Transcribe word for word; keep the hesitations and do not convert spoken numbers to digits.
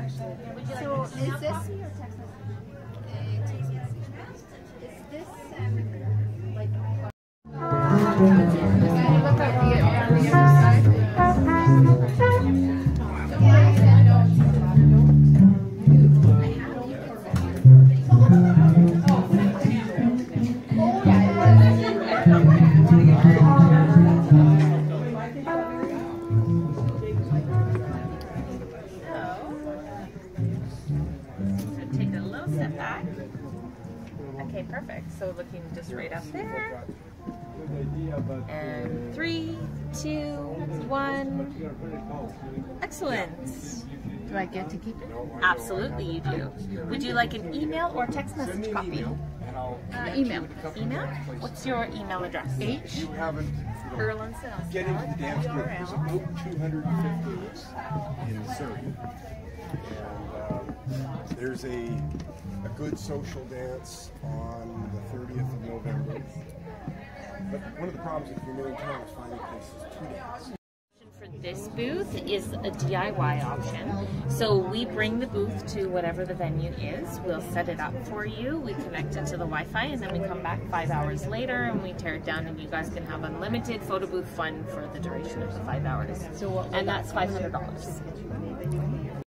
So is this is this um, like look at the other side? Take a little step back. Okay, perfect. So looking just right up there. And three, two, one. Excellent. Do I get to keep it? Absolutely, you do. Would you like an email or text message copy? Uh, email. Email? What's your email address? H. Erlinson. Getting to the dance group. There's about two hundred fifty in Surrey. And uh, there's a, a good social dance on the thirtieth of November. But one of the problems if you're new in town is finding places to dance. For this booth is a D I Y option. So we bring the booth to whatever the venue is. We'll set it up for you. We connect it to the Wi-Fi, and then we come back five hours later and we tear it down, and you guys can have unlimited photo booth fun for the duration of the five hours. So what, and that's five hundred dollars.